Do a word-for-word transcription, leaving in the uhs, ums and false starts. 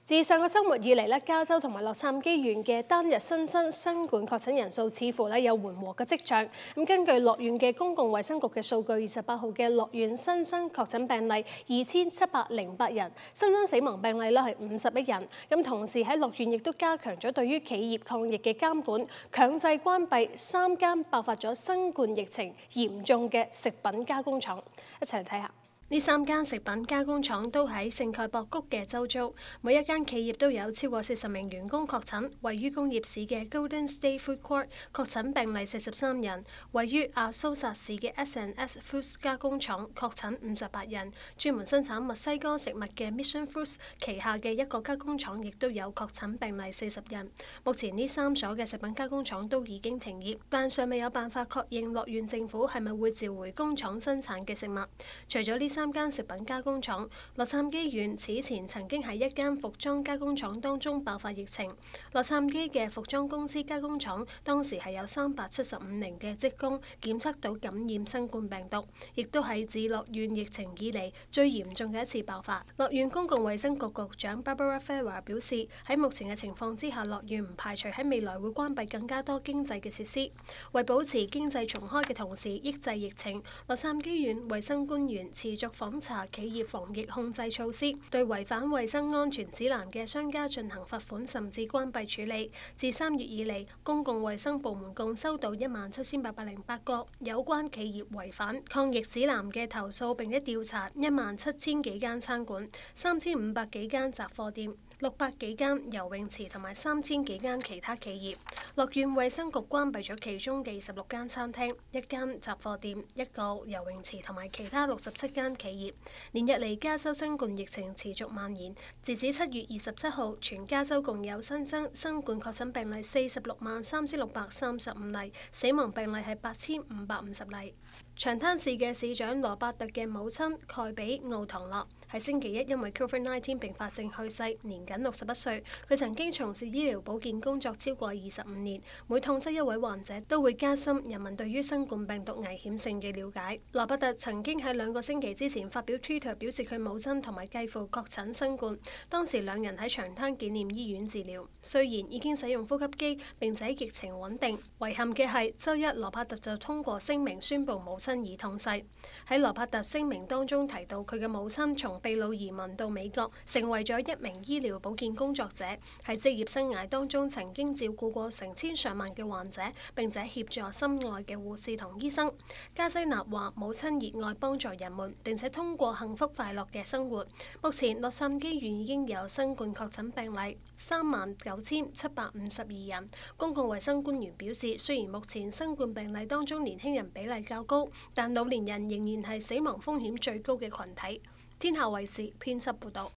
自上個週末以嚟咧，加州同埋洛杉磯縣嘅單日新增新冠確診人數似乎咧有緩和嘅跡象。咁根據樂縣嘅公共衛生局嘅數據，二十八號嘅樂縣新增確診病例二千七百零八人，新增死亡病例咧係五十一人。咁同時喺樂縣亦都加強咗對於企業抗疫嘅監管，強制關閉三間爆發咗新冠疫情嚴重嘅食品加工廠。一齊嚟睇下。呢三間食品加工廠都喺聖蓋博谷嘅周遭，每一間企業都有超過四十名員工確診。位於工業市嘅 Golden State Food Court 確診病例四十三人，位於亞蘇薩市嘅 S and S Foods 加工廠確診五十八人，專門生產墨西哥食物嘅 Mission Foods 旗下嘅一個加工廠亦都有確診病例四十人。目前呢三所嘅食品加工廠都已經停業，但尚未有辦法確認樂縣政府係咪會召回工廠生產嘅食物。除咗呢三間食品加工廠，洛杉磯縣此前曾經喺一間服裝加工廠當中爆發疫情。洛杉磯嘅服裝公司加工廠當時係有三百七十五名嘅職工檢測到感染新冠病毒，亦都係自樂縣疫情以嚟最嚴重嘅一次爆發。樂縣公共衛生局局長 Barbara Ferrer 表示，喺目前嘅情況之下，樂縣唔排除喺未來會關閉更加多經濟嘅設施，為保持經濟重開嘅同時抑制疫情。洛杉磯縣衛生官員持續訪查企業防疫控制措施，對違反衛生安全指南嘅商家進行罰款甚至關閉處理。自三月以嚟，公共衛生部門共收到一萬七千八百零八個有關企業違反抗疫指南嘅投訴，並且調查一萬七千幾間餐館、三千五百幾間雜貨店、六百幾間游泳池同埋三千幾間其他企業。樂縣衛生局關閉咗其中嘅十六間餐廳、一間雜貨店、一個游泳池同埋其他六十七間企業。連日嚟，加州新冠疫情持續蔓延，截至七月二十七號，全加州共有新增新冠確診病例四十六萬三千六百三十五例，死亡病例係八千五百五十例。長灘市嘅市長羅伯特嘅母親蓋比奧唐諾喺星期一因為 Covid 十九 併發症去世，年僅六十一歲。佢曾經從事醫療保健工作超過二十五年，每痛失一位患者都會加深人民對於新冠病毒危險性嘅了解。羅伯特曾經喺兩個星期之前發表 Twitter 表示佢母親同埋繼父確診新冠，當時兩人喺長灘紀念醫院治療，雖然已經使用呼吸機並且疫情穩定。遺憾嘅係，週一羅伯特就通過聲明宣布母親已痛逝。喺羅伯特聲明當中提到，佢嘅母親從秘魯移民到美國，成為咗一名醫療保健工作者，喺職業生涯當中曾經照顧過成千上萬嘅患者，並且協助心愛嘅護士同醫生。加西納話：母親熱愛幫助人們，並且通過幸福快樂嘅生活。目前洛杉磯縣已經有新冠確診病例三萬九千七百五十二人。公共衛生官員表示，雖然目前新冠病例當中年輕人比例較高，但老年人仍然係死亡風險最高嘅群體。天下衛視編輯報導。